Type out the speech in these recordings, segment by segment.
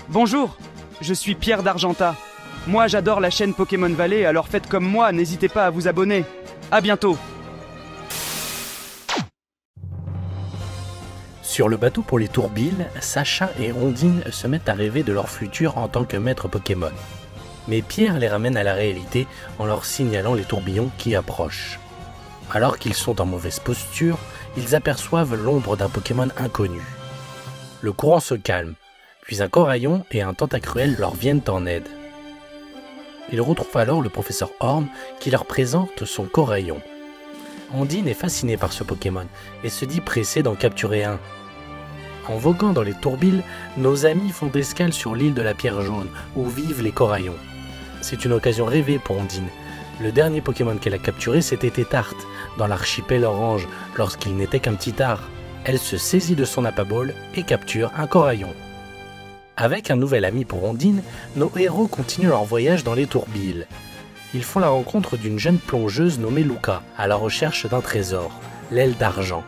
Bonjour, je suis Pierre d'Argenta. Moi j'adore la chaîne Pokémon Valley, alors faites comme moi, n'hésitez pas à vous abonner. À bientôt. Sur le bateau pour les Tourbilles, Sacha et Ondine se mettent à rêver de leur futur en tant que maître Pokémon. Mais Pierre les ramène à la réalité en leur signalant les tourbillons qui approchent. Alors qu'ils sont en mauvaise posture, ils aperçoivent l'ombre d'un Pokémon inconnu. Le courant se calme, puis un Coraillon et un Tentacruel leur viennent en aide. Ils retrouvent alors le professeur Horn qui leur présente son Coraillon. Ondine est fascinée par ce Pokémon et se dit pressée d'en capturer un. En voguant dans les Tourbilles, nos amis font escale sur l'île de la Pierre Jaune où vivent les Coraillons. C'est une occasion rêvée pour Ondine. Le dernier Pokémon qu'elle a capturé, c'était Tétart, dans l'archipel orange, lorsqu'il n'était qu'un petit art. Elle se saisit de son Apaball et capture un Coraillon. Avec un nouvel ami pour Ondine, nos héros continuent leur voyage dans les Tourbilles. Ils font la rencontre d'une jeune plongeuse nommée Luca, à la recherche d'un trésor, l'aile d'argent.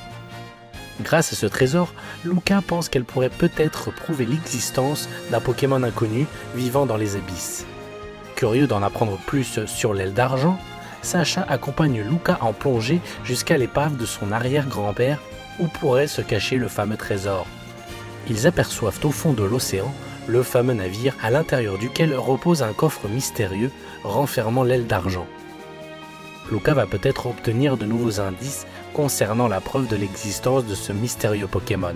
Grâce à ce trésor, Luca pense qu'elle pourrait peut-être prouver l'existence d'un Pokémon inconnu vivant dans les abysses. Curieux d'en apprendre plus sur l'aile d'argent, Sacha accompagne Luca en plongée jusqu'à l'épave de son arrière-grand-père où pourrait se cacher le fameux trésor. Ils aperçoivent au fond de l'océan le fameux navire à l'intérieur duquel repose un coffre mystérieux renfermant l'aile d'argent. Luca va peut-être obtenir de nouveaux indices concernant la preuve de l'existence de ce mystérieux Pokémon.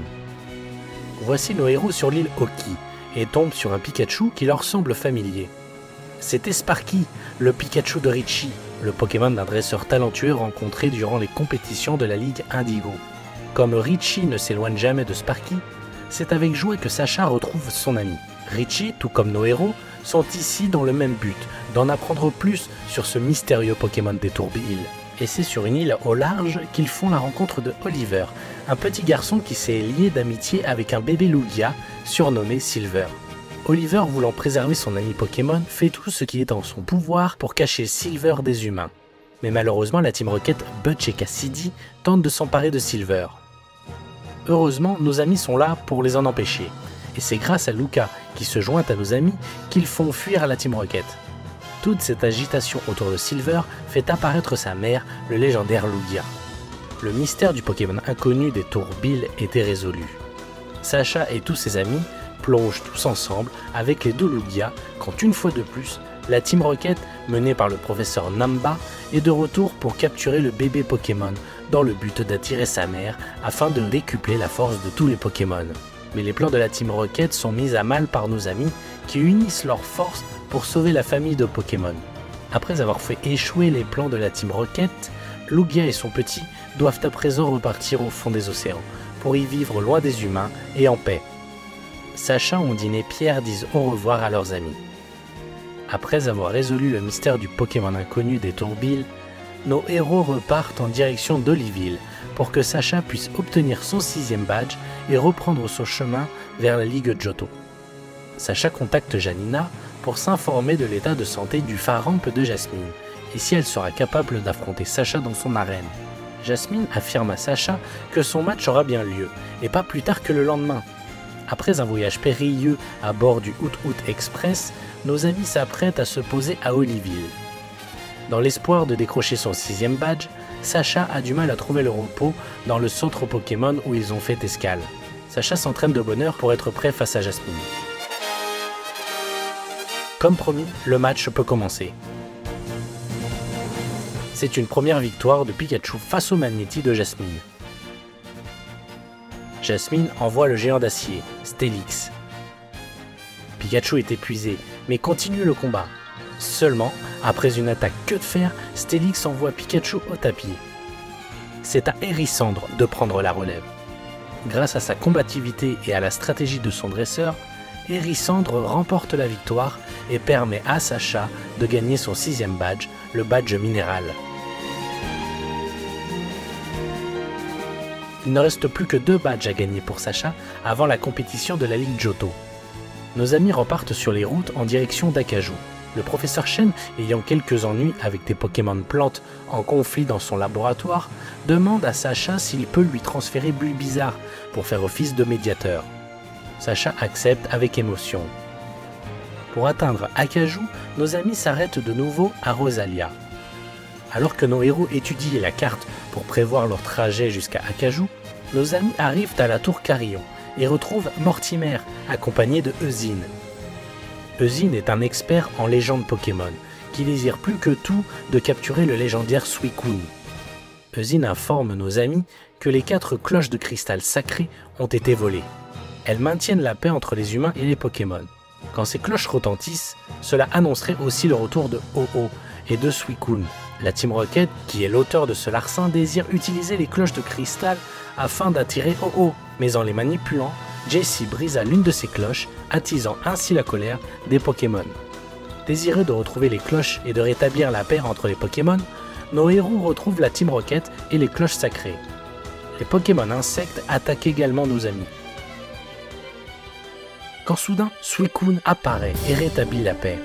Voici nos héros sur l'île Oki et tombent sur un Pikachu qui leur semble familier. C'était Sparky, le Pikachu de Richie, le Pokémon d'un dresseur talentueux rencontré durant les compétitions de la Ligue Indigo. Comme Richie ne s'éloigne jamais de Sparky, c'est avec joie que Sacha retrouve son ami. Richie, tout comme nos héros, sont ici dans le même but, d'en apprendre plus sur ce mystérieux Pokémon des Tourbilles. Et c'est sur une île au large qu'ils font la rencontre de Oliver, un petit garçon qui s'est lié d'amitié avec un bébé Lugia surnommé Silver. Oliver, voulant préserver son ami Pokémon, fait tout ce qui est en son pouvoir pour cacher Silver des humains. Mais malheureusement, la Team Rocket, Butch et Cassidy tentent de s'emparer de Silver. Heureusement, nos amis sont là pour les en empêcher. Et c'est grâce à Luca, qui se joint à nos amis, qu'ils font fuir la Team Rocket. Toute cette agitation autour de Silver fait apparaître sa mère, le légendaire Lugia. Le mystère du Pokémon inconnu des Tourbilles était résolu. Sacha et tous ses amis plongent tous ensemble avec les deux Lugia quand une fois de plus, la Team Rocket, menée par le professeur Namba, est de retour pour capturer le bébé Pokémon dans le but d'attirer sa mère afin de décupler la force de tous les Pokémon. Mais les plans de la Team Rocket sont mis à mal par nos amis qui unissent leurs forces pour sauver la famille de Pokémon. Après avoir fait échouer les plans de la Team Rocket, Lugia et son petit doivent à présent repartir au fond des océans pour y vivre loin des humains et en paix. Sacha, Ondine et Pierre disent au revoir à leurs amis. Après avoir résolu le mystère du Pokémon inconnu des Tourbilles, nos héros repartent en direction d'Oliville pour que Sacha puisse obtenir son 6e badge et reprendre son chemin vers la Ligue Johto. Sacha contacte Janina pour s'informer de l'état de santé du Faramp de Jasmine et si elle sera capable d'affronter Sacha dans son arène. Jasmine affirme à Sacha que son match aura bien lieu et pas plus tard que le lendemain. Après un voyage périlleux à bord du Hoot Express, nos amis s'apprêtent à se poser à Oliville. Dans l'espoir de décrocher son 6e badge, Sacha a du mal à trouver le repos dans le centre Pokémon où ils ont fait escale. Sacha s'entraîne de bonne heure pour être prêt face à Jasmine. Comme promis, le match peut commencer. C'est une première victoire de Pikachu face au Magnéti de Jasmine. Jasmine envoie le géant d'acier, Steelix. Pikachu est épuisé, mais continue le combat. Seulement, après une attaque queue de fer, Steelix envoie Pikachu au tapis. C'est à Hérissandre de prendre la relève. Grâce à sa combativité et à la stratégie de son dresseur, Hérissandre remporte la victoire et permet à Sacha de gagner son 6e badge, le badge minéral. Il ne reste plus que 2 badges à gagner pour Sacha avant la compétition de la Ligue Johto. Nos amis repartent sur les routes en direction d'Akaju. Le professeur Shen, ayant quelques ennuis avec des Pokémon plantes en conflit dans son laboratoire, demande à Sacha s'il peut lui transférer Bulbizarre pour faire office de médiateur. Sacha accepte avec émotion. Pour atteindre Akaju, nos amis s'arrêtent de nouveau à Rosalia. Alors que nos héros étudient la carte pour prévoir leur trajet jusqu'à Akaju, nos amis arrivent à la tour Carillon et retrouvent Mortimer, accompagné de Eusine. Eusine est un expert en légendes Pokémon, qui désire plus que tout de capturer le légendaire Suicune. Eusine informe nos amis que les 4 cloches de cristal sacrées ont été volées. Elles maintiennent la paix entre les humains et les Pokémon. Quand ces cloches retentissent, cela annoncerait aussi le retour de Ho-Oh et de Suicune. La Team Rocket, qui est l'auteur de ce larcin, désire utiliser les cloches de cristal afin d'attirer Ho-Oh, mais en les manipulant, Jessie brisa l'une de ces cloches, attisant ainsi la colère des Pokémon. Désireux de retrouver les cloches et de rétablir la paix entre les Pokémon, nos héros retrouvent la Team Rocket et les cloches sacrées. Les Pokémon insectes attaquent également nos amis. Quand soudain, Suicune apparaît et rétablit la paix.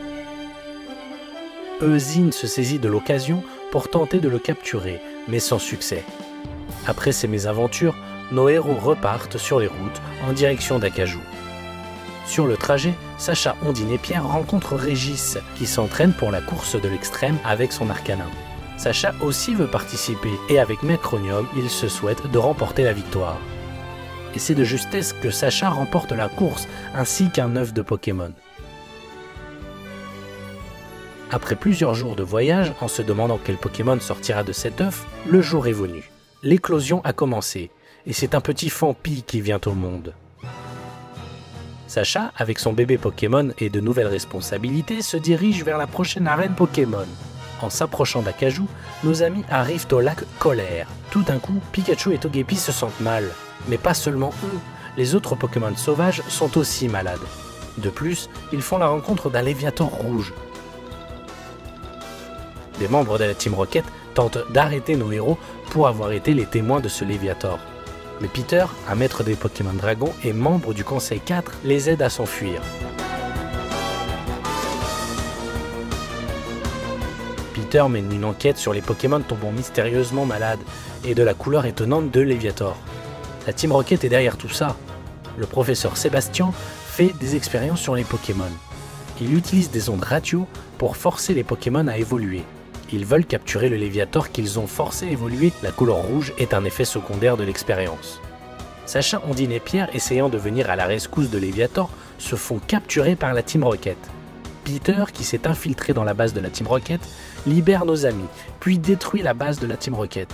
Eusine se saisit de l'occasion pour tenter de le capturer, mais sans succès. Après ces mésaventures, nos héros repartent sur les routes en direction d'Akaju. Sur le trajet, Sacha, Ondine et Pierre rencontrent Régis, qui s'entraîne pour la course de l'extrême avec son Arcanin. Sacha aussi veut participer, et avec Macronium, il se souhaite de remporter la victoire. Et c'est de justesse que Sacha remporte la course, ainsi qu'un œuf de Pokémon. Après plusieurs jours de voyage, en se demandant quel Pokémon sortira de cet œuf, le jour est venu. L'éclosion a commencé, et c'est un petit Fampi qui vient au monde. Sacha, avec son bébé Pokémon et de nouvelles responsabilités, se dirige vers la prochaine arène Pokémon. En s'approchant d'Akaju, nos amis arrivent au lac Colère. Tout d'un coup, Pikachu et Togepi se sentent mal. Mais pas seulement eux, les autres Pokémon sauvages sont aussi malades. De plus, ils font la rencontre d'un Léviator rouge. Des membres de la Team Rocket tentent d'arrêter nos héros pour avoir été les témoins de ce Léviator. Mais Peter, un maître des Pokémon Dragon et membre du Conseil 4, les aide à s'enfuir. Peter mène une enquête sur les Pokémon tombant mystérieusement malades et de la couleur étonnante de Léviator. La Team Rocket est derrière tout ça. Le professeur Sébastien fait des expériences sur les Pokémon. Il utilise des ondes radio pour forcer les Pokémon à évoluer. Ils veulent capturer le Léviator qu'ils ont forcé à évoluer. La couleur rouge est un effet secondaire de l'expérience. Sacha, Ondine et Pierre, essayant de venir à la rescousse de Léviator, se font capturer par la Team Rocket. Peter, qui s'est infiltré dans la base de la Team Rocket, libère nos amis, puis détruit la base de la Team Rocket.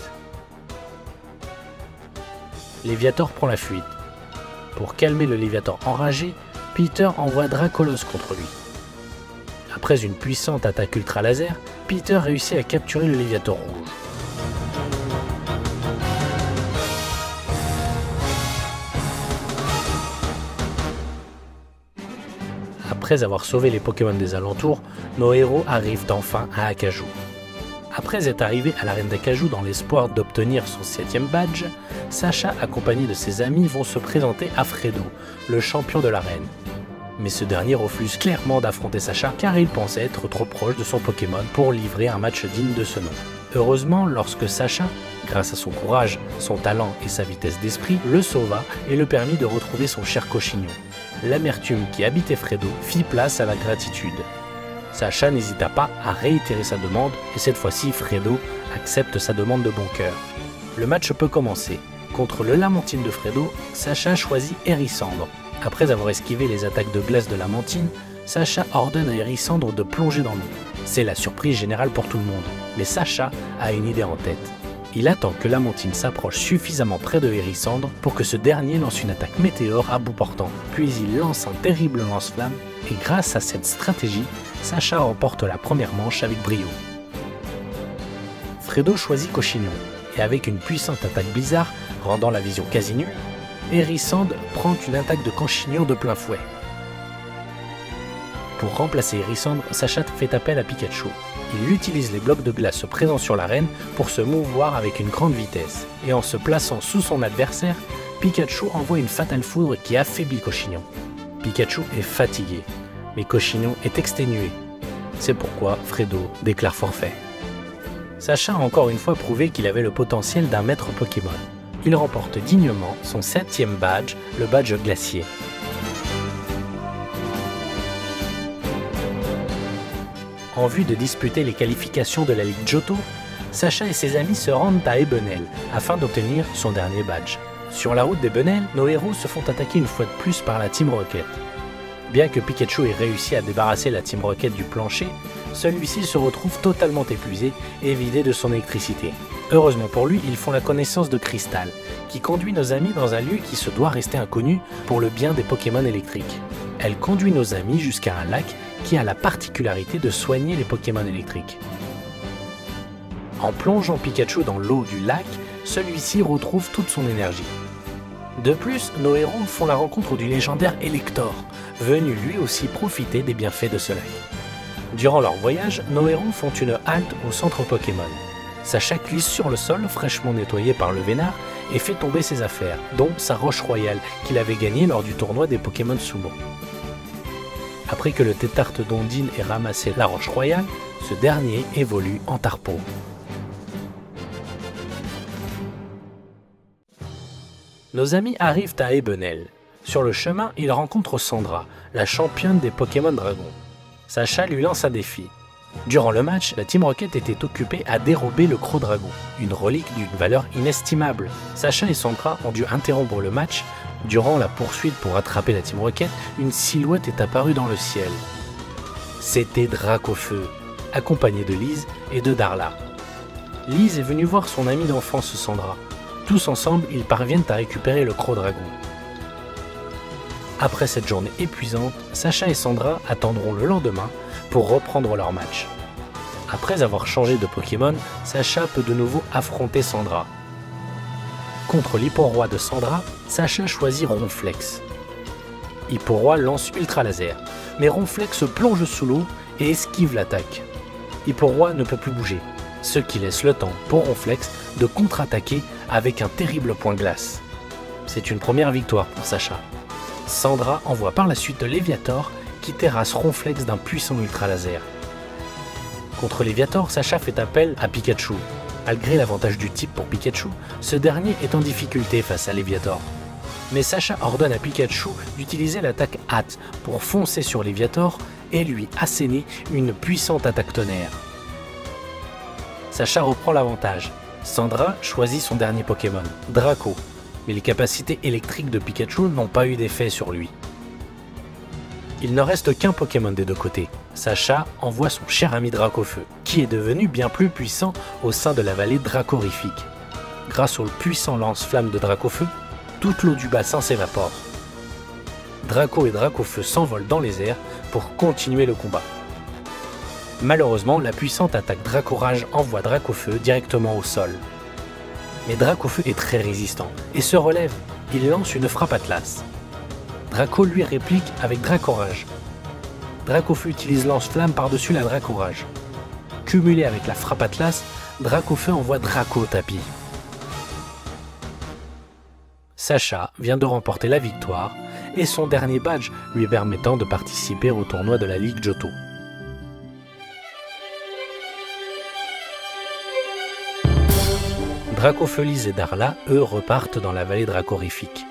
Léviator prend la fuite. Pour calmer le Léviator enragé, Peter envoie Dracolos contre lui. Après une puissante attaque ultra laser, Peter réussit à capturer le Léviator rouge. Après avoir sauvé les Pokémon des alentours, nos héros arrivent enfin à Akaju. Après être arrivé à l'arène d'Akaju dans l'espoir d'obtenir son 7e badge, Sacha, accompagné de ses amis, vont se présenter à Fredo, le champion de l'arène. Mais ce dernier refuse clairement d'affronter Sacha car il pensait être trop proche de son Pokémon pour livrer un match digne de ce nom. Heureusement, lorsque Sacha, grâce à son courage, son talent et sa vitesse d'esprit, le sauva et le permit de retrouver son cher Cochignon. L'amertume qui habitait Fredo fit place à la gratitude. Sacha n'hésita pas à réitérer sa demande et cette fois-ci Fredo accepte sa demande de bon cœur. Le match peut commencer. Contre le Lamentine de Fredo, Sacha choisit Hérissandre. Après avoir esquivé les attaques de glace de Lamentine, Sacha ordonne à Hérissandre de plonger dans l'eau. C'est la surprise générale pour tout le monde, mais Sacha a une idée en tête. Il attend que Lamentine s'approche suffisamment près de Hérissandre pour que ce dernier lance une attaque météore à bout portant. Puis il lance un terrible lance-flamme et grâce à cette stratégie, Sacha remporte la première manche avec brio. Fredo choisit Cochignon et avec une puissante attaque blizzard rendant la vision quasi nulle, Hérissandre prend une attaque de Cochignon de plein fouet. Pour remplacer Hérissandre, Sacha fait appel à Pikachu. Il utilise les blocs de glace présents sur l'arène pour se mouvoir avec une grande vitesse. Et en se plaçant sous son adversaire, Pikachu envoie une fatale foudre qui affaiblit Cochignon. Pikachu est fatigué, mais Cochignon est exténué. C'est pourquoi Fredo déclare forfait. Sacha a encore une fois prouvé qu'il avait le potentiel d'un maître Pokémon. Il remporte dignement son 7e badge, le badge glacier. En vue de disputer les qualifications de la Ligue Johto, Sacha et ses amis se rendent à Ebenel afin d'obtenir son dernier badge. Sur la route d'Ebenel, nos héros se font attaquer une fois de plus par la Team Rocket. Bien que Pikachu ait réussi à débarrasser la Team Rocket du plancher, celui-ci se retrouve totalement épuisé et vidé de son électricité. Heureusement pour lui, ils font la connaissance de Crystal, qui conduit nos amis dans un lieu qui se doit rester inconnu pour le bien des Pokémon électriques. Elle conduit nos amis jusqu'à un lac qui a la particularité de soigner les Pokémon électriques. En plongeant Pikachu dans l'eau du lac, celui-ci retrouve toute son énergie. De plus, nos héros font la rencontre du légendaire Elector, venu lui aussi profiter des bienfaits de ce lac. Durant leur voyage, nos héros font une halte au centre Pokémon. Sacha glisse sur le sol, fraîchement nettoyé par le Vénard, et fait tomber ses affaires, dont sa roche royale qu'il avait gagnée lors du tournoi des Pokémon Sumo. Après que le tétarte d'Ondine ait ramassé la roche royale, ce dernier évolue en Tarpeau. Nos amis arrivent à Ebenel. Sur le chemin, ils rencontrent Sandra, la championne des Pokémon Dragon. Sacha lui lance un défi. Durant le match, la Team Rocket était occupée à dérober le Croc Dragon, une relique d'une valeur inestimable. Sacha et Sandra ont dû interrompre le match. Durant la poursuite pour attraper la Team Rocket, une silhouette est apparue dans le ciel. C'était Dracofeu, accompagné de Lise et de Darla. Lise est venue voir son amie d'enfance Sandra. Tous ensemble, ils parviennent à récupérer le Croc Dragon. Après cette journée épuisante, Sacha et Sandra attendront le lendemain pour reprendre leur match. Après avoir changé de Pokémon, Sacha peut de nouveau affronter Sandra. Contre l'Hipporoi de Sandra, Sacha choisit Ronflex. Hipporoi lance Ultra Laser, mais Ronflex plonge sous l'eau et esquive l'attaque. Hipporoi ne peut plus bouger, ce qui laisse le temps pour Ronflex de contre-attaquer avec un terrible point glace. C'est une première victoire pour Sacha. Sandra envoie par la suite Léviator qui terrasse Ronflex d'un puissant ultra laser. Contre Léviator, Sacha fait appel à Pikachu. Malgré l'avantage du type pour Pikachu, ce dernier est en difficulté face à Léviator. Mais Sacha ordonne à Pikachu d'utiliser l'attaque hâte pour foncer sur Léviator et lui asséner une puissante attaque tonnerre. Sacha reprend l'avantage. Sandra choisit son dernier Pokémon, Draco, mais les capacités électriques de Pikachu n'ont pas eu d'effet sur lui. Il ne reste qu'un Pokémon des deux côtés. Sacha envoie son cher ami Dracofeu, qui est devenu bien plus puissant au sein de la vallée dracorifique. Grâce au puissant lance-flamme de Dracofeu, toute l'eau du bassin s'évapore. Draco et Dracofeu s'envolent dans les airs pour continuer le combat. Malheureusement, la puissante attaque Dracorage envoie Dracofeu directement au sol. Mais Dracofeu est très résistant et se relève. Il lance une frappe Atlas. Draco lui réplique avec Dracorage. Dracofeu utilise lance-flamme par-dessus la Dracorage. Cumulé avec la frappe Atlas, Dracofeu envoie Draco au tapis. Sacha vient de remporter la victoire et son dernier badge lui permettant de participer au tournoi de la Ligue Johto. Dracofeu, Lise et Darla, eux, repartent dans la vallée dracorifique.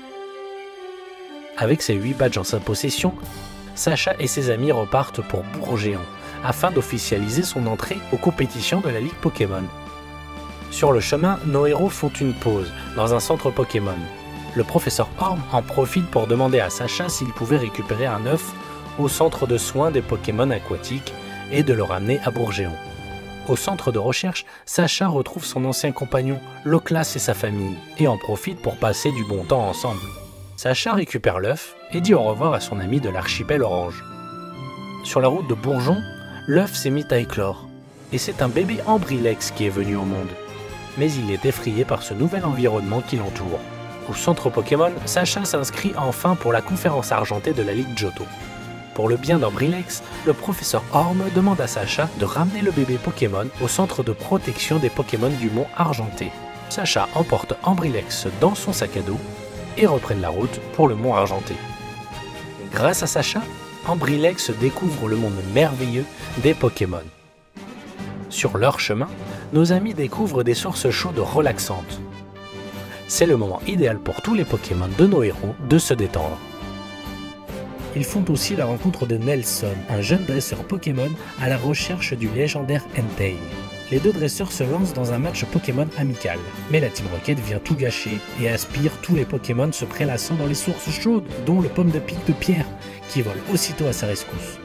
Avec ses 8 badges en sa possession, Sacha et ses amis repartent pour Bourg-Géant, afin d'officialiser son entrée aux compétitions de la Ligue Pokémon. Sur le chemin, nos héros font une pause dans un centre Pokémon. Le professeur Orm en profite pour demander à Sacha s'il pouvait récupérer un œuf au centre de soins des Pokémon aquatiques et de le ramener à Bourg-Géant. Au centre de recherche, Sacha retrouve son ancien compagnon, Loclas et sa famille, et en profite pour passer du bon temps ensemble. Sacha récupère l'œuf et dit au revoir à son ami de l'archipel Orange. Sur la route de Bourgeon, l'œuf s'est mis à éclore, et c'est un bébé Ambrilex qui est venu au monde. Mais il est effrayé par ce nouvel environnement qui l'entoure. Au centre Pokémon, Sacha s'inscrit enfin pour la conférence argentée de la Ligue Johto. Pour le bien d'Ambrilex, le professeur Orm demande à Sacha de ramener le bébé Pokémon au centre de protection des Pokémon du mont Argenté. Sacha emporte Ambrilex dans son sac à dos et reprennent la route pour le mont Argenté. Grâce à Sacha, Ambrilex découvre le monde merveilleux des Pokémon. Sur leur chemin, nos amis découvrent des sources chaudes relaxantes. C'est le moment idéal pour tous les Pokémon de nos héros de se détendre. Ils font aussi la rencontre de Nelson, un jeune dresseur Pokémon à la recherche du légendaire Entei. Les deux dresseurs se lancent dans un match Pokémon amical, mais la Team Rocket vient tout gâcher et aspire tous les Pokémon se prélassant dans les sources chaudes, dont le pomme de pique de Pierre, qui vole aussitôt à sa rescousse.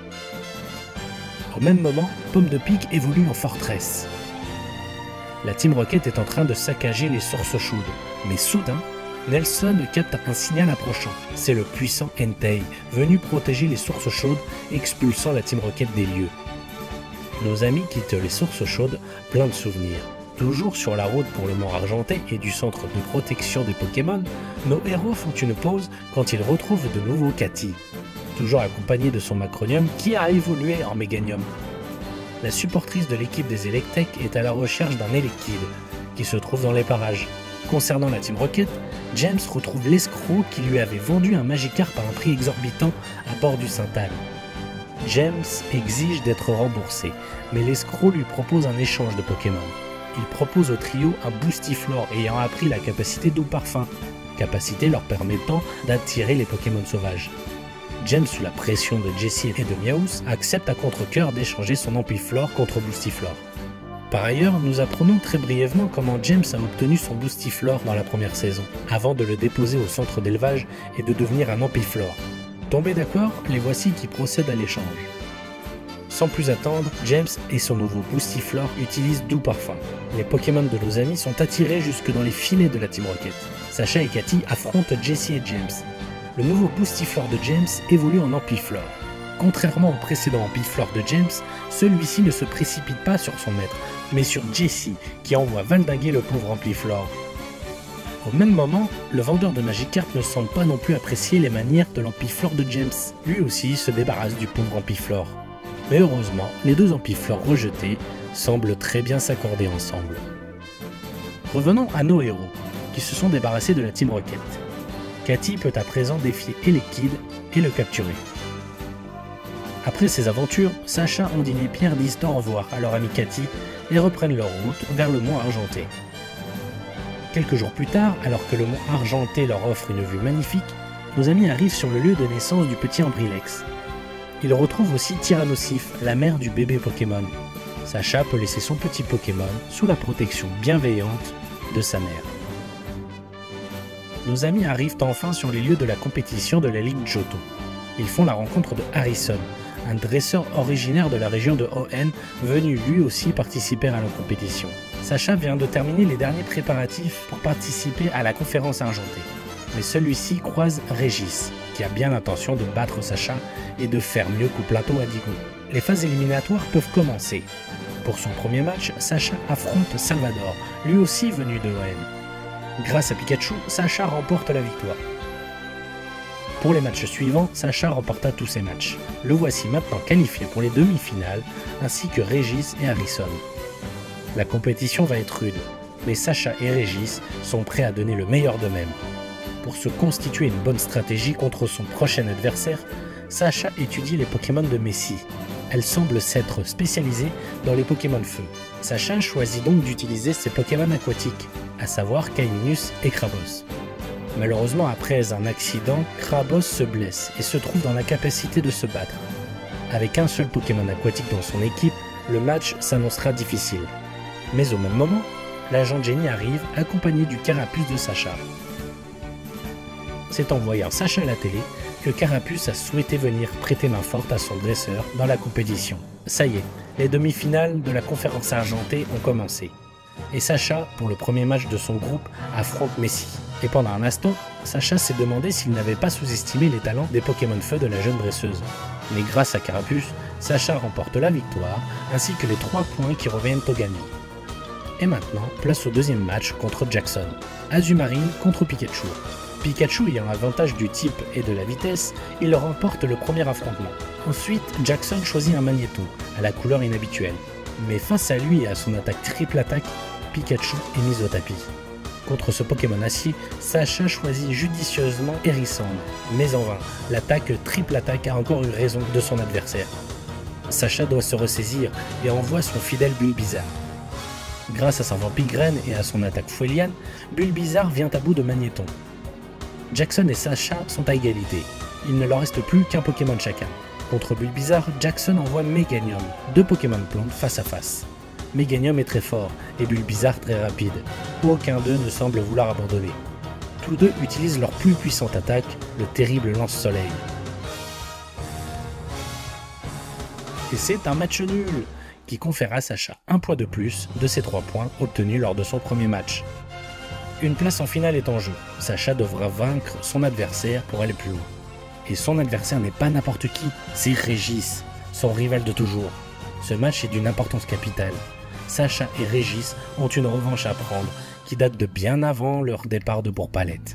Au même moment, Pomme de Pique évolue en forteresse. La Team Rocket est en train de saccager les sources chaudes, mais soudain, Nelson capte un signal approchant. C'est le puissant Entei, venu protéger les sources chaudes, expulsant la Team Rocket des lieux. Nos amis quittent les sources chaudes, pleins de souvenirs. Toujours sur la route pour le Mont Argenté et du centre de protection des Pokémon, nos héros font une pause quand ils retrouvent de nouveau Cathy, toujours accompagnée de son Macronium qui a évolué en Méganium. La supportrice de l'équipe des Electek est à la recherche d'un Elekid qui se trouve dans les parages. Concernant la Team Rocket, James retrouve l'escroc qui lui avait vendu un Magikarp à un prix exorbitant à bord du Saint-Anne. James exige d'être remboursé, mais l'escroc lui propose un échange de Pokémon. Il propose au trio un Boostiflore ayant appris la capacité Doux Parfum, capacité leur permettant d'attirer les Pokémon sauvages. James, sous la pression de Jessie et de Meowth, accepte à contre-cœur d'échanger son Ampiflore contre Boostiflore. Par ailleurs, nous apprenons très brièvement comment James a obtenu son Boostiflore dans la première saison, avant de le déposer au centre d'élevage et de devenir un Ampiflore. Tombés d'accord, les voici qui procèdent à l'échange. Sans plus attendre, James et son nouveau Boostiflore utilisent Doux Parfum. Les Pokémon de nos amis sont attirés jusque dans les filets de la Team Rocket. Sacha et Cathy affrontent Jessie et James. Le nouveau Boostiflore de James évolue en Ampiflore. Contrairement au précédent Ampiflore de James, celui-ci ne se précipite pas sur son maître, mais sur Jessie, qui envoie valdaguer le pauvre Ampiflore. Au même moment, le vendeur de Magikarp ne semble pas non plus apprécier les manières de l'Ampiflore de James. Lui aussi se débarrasse du pauvre Ampiflore. Mais heureusement, les deux Ampiflores rejetés semblent très bien s'accorder ensemble. Revenons à nos héros, qui se sont débarrassés de la Team Rocket. Cathy peut à présent défier Elekid et le capturer. Après ces aventures, Sacha, Ondine et Pierre disent au revoir à leur amie Cathy et reprennent leur route vers le Mont Argenté. Quelques jours plus tard, alors que le Mont Argenté leur offre une vue magnifique, nos amis arrivent sur le lieu de naissance du petit Ambrilex. Ils retrouvent aussi Tyrannosif, la mère du bébé Pokémon. Sacha peut laisser son petit Pokémon sous la protection bienveillante de sa mère. Nos amis arrivent enfin sur les lieux de la compétition de la Ligue Johto. Ils font la rencontre de Harrison, un dresseur originaire de la région de Hoenn, venu lui aussi participer à la compétition. Sacha vient de terminer les derniers préparatifs pour participer à la conférence argentée. Mais celui-ci croise Régis, qui a bien l'intention de battre Sacha et de faire mieux qu'au plateau Indigo. Les phases éliminatoires peuvent commencer. Pour son premier match, Sacha affronte Salvador, lui aussi venu de Hoenn. Grâce à Pikachu, Sacha remporte la victoire. Pour les matchs suivants, Sacha remporta tous ses matchs. Le voici maintenant qualifié pour les demi-finales, ainsi que Régis et Harrison. La compétition va être rude, mais Sacha et Régis sont prêts à donner le meilleur d'eux-mêmes. Pour se constituer une bonne stratégie contre son prochain adversaire, Sacha étudie les Pokémon de Messi. Elle semble s'être spécialisée dans les Pokémon Feu. Sacha choisit donc d'utiliser ses Pokémon aquatiques, à savoir Kaiminus et Krabos. Malheureusement, après un accident, Krabos se blesse et se trouve dans l'incapacité de se battre. Avec un seul Pokémon aquatique dans son équipe, le match s'annoncera difficile. Mais au même moment, l'agent Jenny arrive accompagné du Carapuce de Sacha. C'est en voyant Sacha à la télé que Carapuce a souhaité venir prêter main forte à son dresseur dans la compétition. Ça y est, les demi-finales de la conférence argentée ont commencé. Et Sacha, pour le premier match de son groupe, affronte Messi. Et pendant un instant, Sacha s'est demandé s'il n'avait pas sous-estimé les talents des Pokémon Feu de la jeune dresseuse. Mais grâce à Carapuce, Sacha remporte la victoire, ainsi que les 3 points qui reviennent au gagnant. Et maintenant, place au deuxième match contre Jackson. Azumarill contre Pikachu. Pikachu ayant l'avantage du type et de la vitesse, il remporte le premier affrontement. Ensuite, Jackson choisit un Magnéton, à la couleur inhabituelle. Mais face à lui et à son attaque triple attaque, Pikachu est mis au tapis. Contre ce Pokémon acier, Sacha choisit judicieusement Hérissandre, mais en vain, l'attaque triple attaque a encore eu raison de son adversaire. Sacha doit se ressaisir et envoie son fidèle Bulbizarre. Grâce à sa Vampigren et à son attaque Foueliane, Bulbizarre vient à bout de Magnéton. Jackson et Sacha sont à égalité. Il ne leur reste plus qu'un Pokémon chacun. Contre Bulbizarre, Jackson envoie Meganium, 2 Pokémon plantes face à face. Meganium est très fort et Bulbizarre très rapide. Aucun d'eux ne semble vouloir abandonner. Tous deux utilisent leur plus puissante attaque, le terrible lance-soleil. Et c'est un match nul, qui confère à Sacha un point de plus de ses 3 points obtenus lors de son premier match. Une place en finale est en jeu. Sacha devra vaincre son adversaire pour aller plus loin. Et son adversaire n'est pas n'importe qui, c'est Régis, son rival de toujours. Ce match est d'une importance capitale. Sacha et Régis ont une revanche à prendre qui date de bien avant leur départ de Bourg-Palette.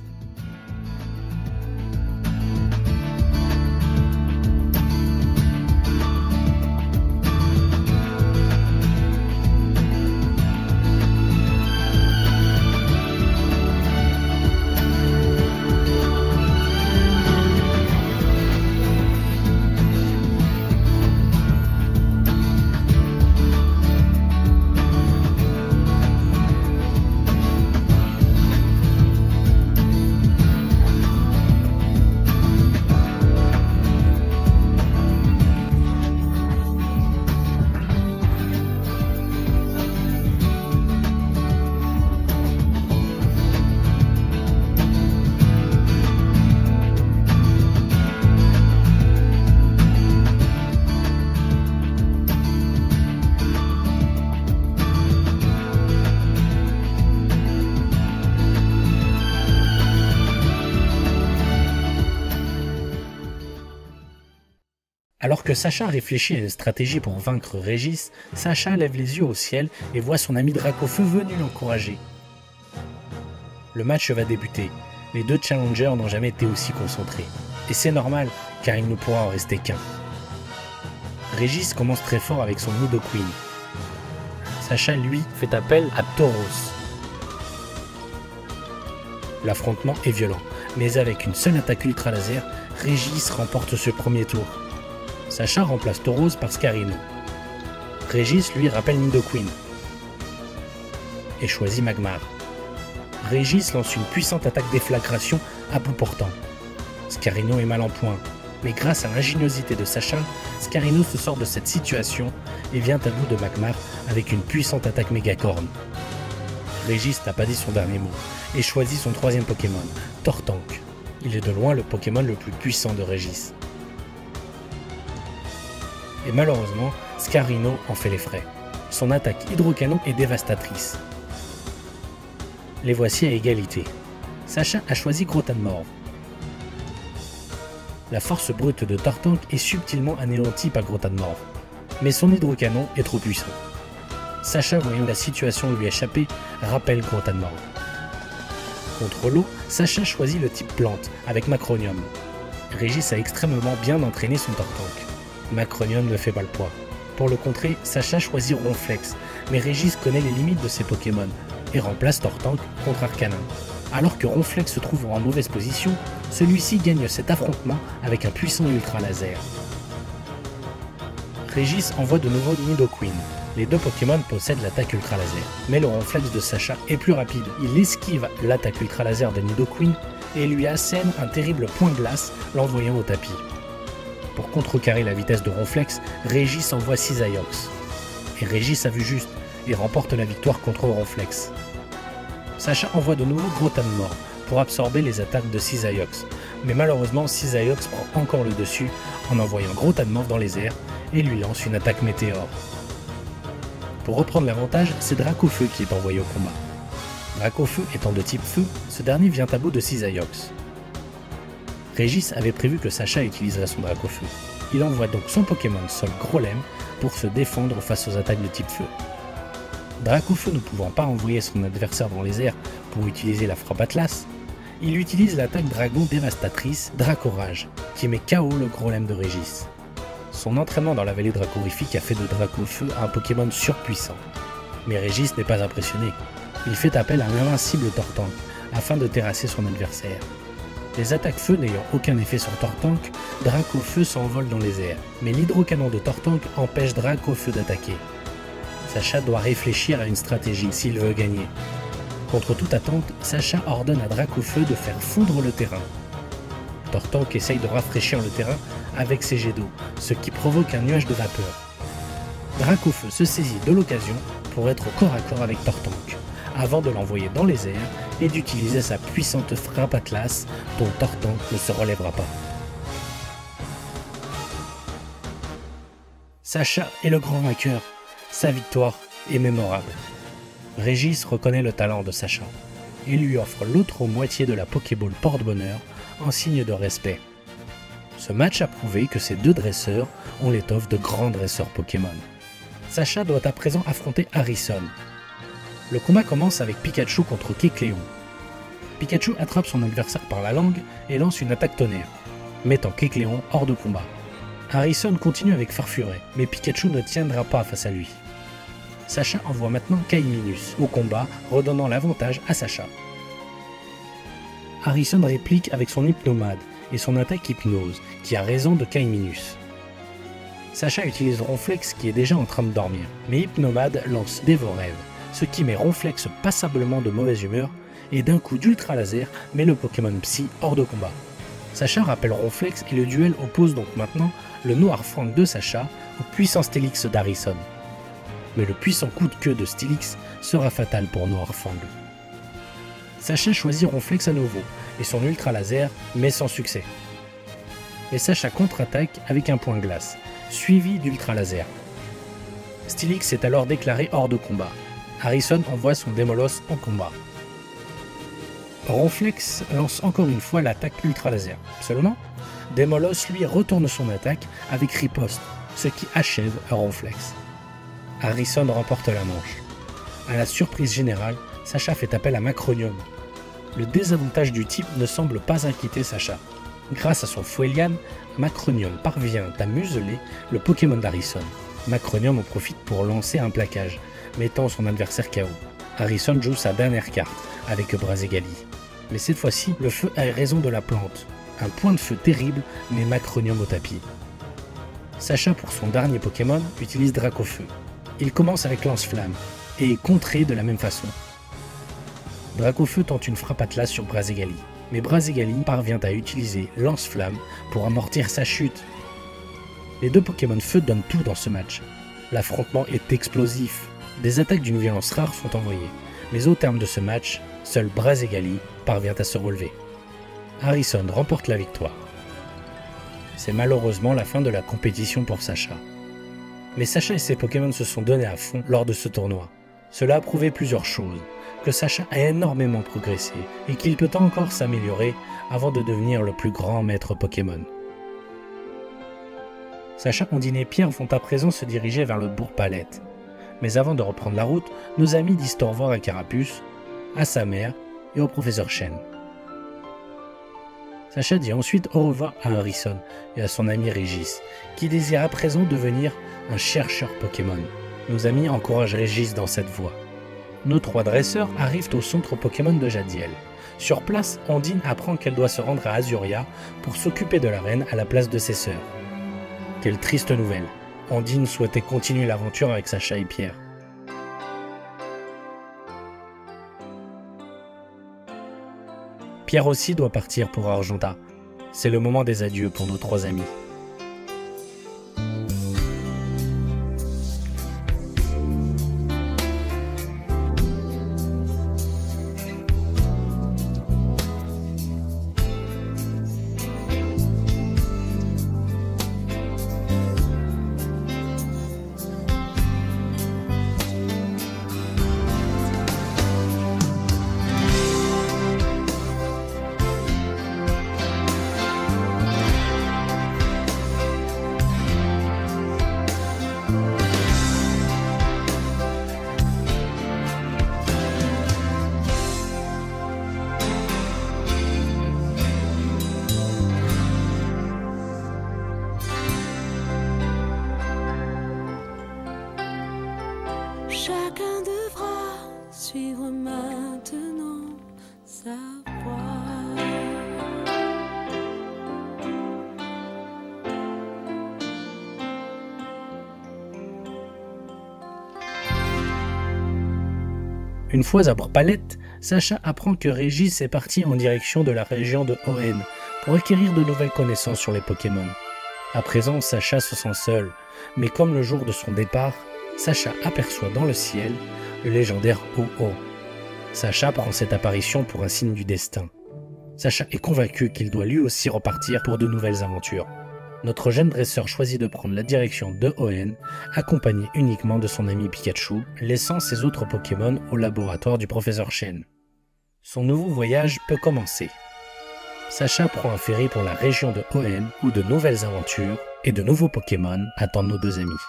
Alors que Sacha réfléchit à une stratégie pour vaincre Régis, Sacha lève les yeux au ciel et voit son ami Dracofeu venu l'encourager. Le match va débuter. Les deux challengers n'ont jamais été aussi concentrés. Et c'est normal, car il ne pourra en rester qu'un. Régis commence très fort avec son Nidoqueen. Sacha, lui, fait appel à Tauros. L'affrontement est violent, mais avec une seule attaque ultra laser, Régis remporte ce premier tour. Sacha remplace Tauros par Scarino. Régis lui rappelle Nidoqueen et choisit Magmar. Régis lance une puissante attaque déflagration à bout portant. Scarino est mal en point, mais grâce à l'ingéniosité de Sacha, Scarino se sort de cette situation et vient à bout de Magmar avec une puissante attaque mégacorne. Régis n'a pas dit son dernier mot et choisit son troisième Pokémon, Tortank. Il est de loin le Pokémon le plus puissant de Régis. Et malheureusement, Scarino en fait les frais. Son attaque hydrocanon est dévastatrice. Les voici à égalité. Sacha a choisi Grotanmorve. La force brute de Tortank est subtilement anéantie par Grotanmorve, mais son hydrocanon est trop puissant. Sacha, voyant la situation lui échapper, rappelle Grotanmorve. Contre l'eau, Sacha choisit le type plante avec Macronium. Régis a extrêmement bien entraîné son Tortank. Macronium ne fait pas le poids. Pour le contrer, Sacha choisit Ronflex, mais Régis connaît les limites de ses Pokémon et remplace Tortank contre Arcanin. Alors que Ronflex se trouve en mauvaise position, celui-ci gagne cet affrontement avec un puissant ultra laser. Régis envoie de nouveau Nidoqueen. Les deux Pokémon possèdent l'attaque ultra laser, mais le Ronflex de Sacha est plus rapide. Il esquive l'attaque ultra laser de Nidoqueen et lui assène un terrible point glace, l'envoyant au tapis. Pour contrecarrer la vitesse de Ronflex, Régis envoie Cisaiox. Et Régis a vu juste et remporte la victoire contre Ronflex. Sacha envoie de nouveau Grotanmorve pour absorber les attaques de Cisaiox, mais malheureusement Cisaiox prend encore le dessus en envoyant Grotanmorve dans les airs et lui lance une attaque météore. Pour reprendre l'avantage, c'est Dracofeu qui est envoyé au combat. Dracofeu étant de type feu, ce dernier vient à bout de Cisaiox. Régis avait prévu que Sacha utiliserait son Dracofeu. Il envoie donc son Pokémon Sol Grolem pour se défendre face aux attaques de type feu. Dracofeu ne pouvant pas envoyer son adversaire dans les airs pour utiliser la frappe Atlas, il utilise l'attaque dragon dévastatrice Dracorage, qui met KO le Grolem de Régis. Son entraînement dans la vallée dracorifique a fait de Dracofeu un Pokémon surpuissant. Mais Régis n'est pas impressionné. Il fait appel à l'invincible Tortank afin de terrasser son adversaire. Les attaques feu n'ayant aucun effet sur Tortank, Dracofeu s'envole dans les airs, mais l'hydrocanon de Tortank empêche Dracofeu d'attaquer. Sacha doit réfléchir à une stratégie s'il veut gagner. Contre toute attente, Sacha ordonne à Dracofeu de faire fondre le terrain. Tortank essaye de rafraîchir le terrain avec ses jets d'eau, ce qui provoque un nuage de vapeur. Dracofeu se saisit de l'occasion pour être au corps à corps avec Tortank, avant de l'envoyer dans les airs et d'utiliser sa puissante frappe Atlas dont Tortank ne se relèvera pas. Sacha est le grand vainqueur, sa victoire est mémorable. Régis reconnaît le talent de Sacha et lui offre l'autre moitié de la Pokéball porte-bonheur en signe de respect. Ce match a prouvé que ces deux dresseurs ont l'étoffe de grands dresseurs Pokémon. Sacha doit à présent affronter Harrison. Le combat commence avec Pikachu contre Kecleon. Pikachu attrape son adversaire par la langue et lance une attaque tonnerre, mettant Kecleon hors de combat. Harrison continue avec Farfuret, mais Pikachu ne tiendra pas face à lui. Sacha envoie maintenant Kaiminus au combat, redonnant l'avantage à Sacha. Harrison réplique avec son Hypnomade et son attaque Hypnose, qui a raison de Kaiminus. Sacha utilise Ronflex qui est déjà en train de dormir, mais Hypnomade lance Dévorève, ce qui met Ronflex passablement de mauvaise humeur et d'un coup d'Ultra Laser met le Pokémon Psy hors de combat. Sacha rappelle Ronflex et le duel oppose donc maintenant le Noirfang de Sacha au puissant Steelix d'Harrison. Mais le puissant coup de queue de Steelix sera fatal pour Noirfang. Sacha choisit Ronflex à nouveau et son Ultra Laser, mais sans succès. Et Sacha contre-attaque avec un point glace, suivi d'Ultra Laser. Steelix est alors déclaré hors de combat. Harrison envoie son Démolos en combat. Ronflex lance encore une fois l'attaque Ultra Laser. Seulement, Démolos lui retourne son attaque avec Riposte, ce qui achève Ronflex. Harrison remporte la manche. À la surprise générale, Sacha fait appel à Macronium. Le désavantage du type ne semble pas inquiéter Sacha. Grâce à son Fouelian, Macronium parvient à museler le Pokémon d'Harrison. Macronium en profite pour lancer un plaquage, mettant son adversaire KO. Harrison joue sa dernière carte avec Brazegali. Mais cette fois-ci, le feu a raison de la plante. Un point de feu terrible met Macronium au tapis. Sacha, pour son dernier Pokémon, utilise Dracofeu. Il commence avec Lance-Flamme et est contré de la même façon. Dracofeu tente une frappe Atlas sur Brazegali, mais Brazegali parvient à utiliser Lance-Flamme pour amortir sa chute. Les deux Pokémon Feu donnent tout dans ce match. L'affrontement est explosif. Des attaques d'une violence rare sont envoyées, mais au terme de ce match, seul Brazegali parvient à se relever. Harrison remporte la victoire. C'est malheureusement la fin de la compétition pour Sacha. Mais Sacha et ses Pokémon se sont donnés à fond lors de ce tournoi. Cela a prouvé plusieurs choses, que Sacha a énormément progressé et qu'il peut encore s'améliorer avant de devenir le plus grand maître Pokémon. Sacha, Ondine et Pierre vont à présent se diriger vers le bourg Palette. Mais avant de reprendre la route, nos amis disent au revoir à Carapuce, à sa mère et au professeur Chen. Sacha dit ensuite au revoir à Harrison et à son ami Régis, qui désire à présent devenir un chercheur Pokémon. Nos amis encouragent Régis dans cette voie. Nos trois dresseurs arrivent au centre Pokémon de Jadiel. Sur place, Ondine apprend qu'elle doit se rendre à Azuria pour s'occuper de la reine à la place de ses sœurs. Quelle triste nouvelle. Ondine souhaitait continuer l'aventure avec Sacha et Pierre. Pierre aussi doit partir pour Argenta. C'est le moment des adieux pour nos trois amis. Chacun devra suivre maintenant sa voie. Une fois à Bourg-Palette, Sacha apprend que Régis est parti en direction de la région de Hoenn pour acquérir de nouvelles connaissances sur les Pokémon. À présent, Sacha se sent seul, mais comme le jour de son départ, Sacha aperçoit dans le ciel le légendaire Ho-Oh. Sacha prend cette apparition pour un signe du destin. Sacha est convaincu qu'il doit lui aussi repartir pour de nouvelles aventures. Notre jeune dresseur choisit de prendre la direction de Hoenn, accompagné uniquement de son ami Pikachu, laissant ses autres Pokémon au laboratoire du professeur Chen. Son nouveau voyage peut commencer. Sacha prend un ferry pour la région de Hoenn, où de nouvelles aventures et de nouveaux Pokémon attendent nos deux amis.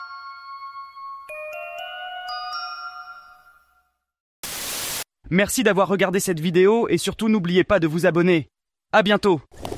Merci d'avoir regardé cette vidéo et surtout n'oubliez pas de vous abonner. À bientôt!